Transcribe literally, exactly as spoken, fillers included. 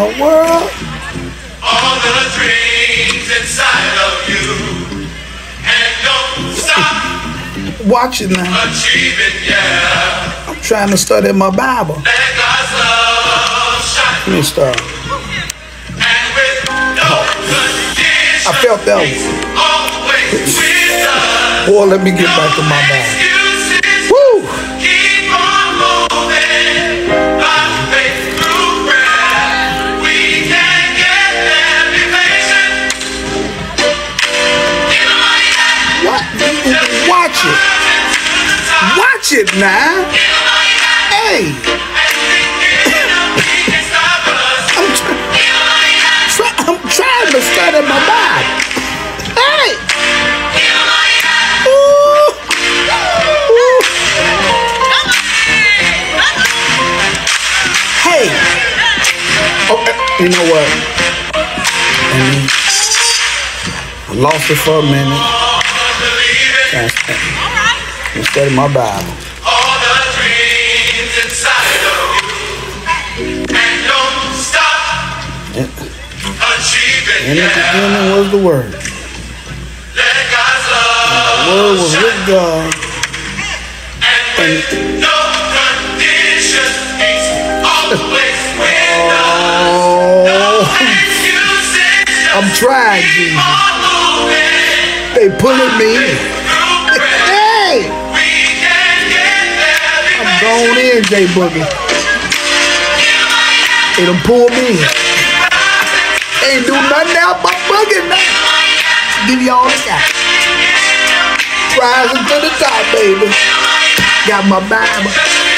the world? All the dreams inside of you, and don't stop. Watch it now. Achieving, yeah. I'm trying to study my Bible. Let God's love shine. Let me start. And with no conditions, I felt that one. always wisdom. Boy, let me get back to my Bible. Excuses. Woo! Keep on moving. By faith through prayer. We can get there. Be patient. Give the money back. What? Watch it. Watch it now. Give the money back. Hey. I'm, try try I'm trying to study my Bible. Hey. Ooh. Ooh. Hey. Okay. You know what? And I lost it for a minute. And study my Bible. All the dreams inside of you, and don't stop In achieving. the Yeah. beginning was the Word. Let God's love The Word was shine. with God. And with no conditions, He's always with us. No Oh, excuses, just I'm trying, keep Jesus. on moving. They pulling me in. Through prayer, Hey, we can get there. Be I'm patient. going in, J Boogie. They done pull me in. Ain't do nothing else but boogie now. Give you all the got. Rising to the top, baby. Got my Bible.